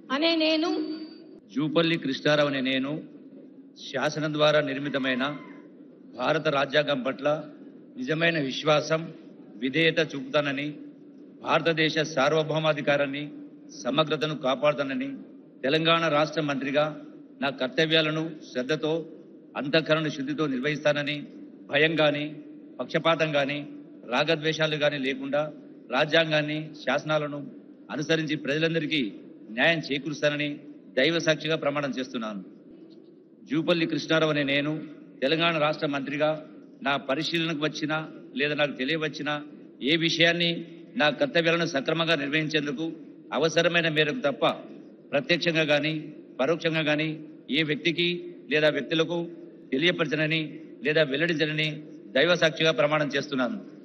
అనే నేను జూపల్లి కృష్ణారావు అనే నేను శాసనం ద్వారా నిర్మితమైన భారత రాజ్యాంగం పట్ల నిజమైన విశ్వాసం, విధేయత చూపుతానని, భారతదేశ సార్వభౌమాధికారాన్ని, సమగ్రతను కాపాడుతానని, తెలంగాణ రాష్ట్ర మంత్రిగా నా కర్తవ్యాలను శ్రద్ధతో, అంతఃకరణ శుద్ధితో నిర్వహిస్తానని, భయం కానీ, పక్షపాతం కానీ, రాగద్వేషాలు కానీ లేకుండా రాజ్యాంగాన్ని, శాసనాలను అనుసరించి ప్రజలందరికీ న్యాయం చేకూరుస్తానని దైవ సాక్షిగా ప్రమాణం చేస్తున్నాను. జూపల్లి కృష్ణారావు అనే నేను తెలంగాణ రాష్ట్ర మంత్రిగా నా పరిశీలనకు వచ్చిన లేదా నాకు తెలియవచ్చిన ఏ విషయాన్ని నా కర్తవ్యాలను సక్రమంగా నిర్వహించేందుకు అవసరమైన మేరకు తప్ప ప్రత్యక్షంగా కానీ పరోక్షంగా కానీ ఏ వ్యక్తికి లేదా వ్యక్తులకు తెలియపరచనని లేదా వెల్లడించనని దైవ సాక్షిగా ప్రమాణం చేస్తున్నాను.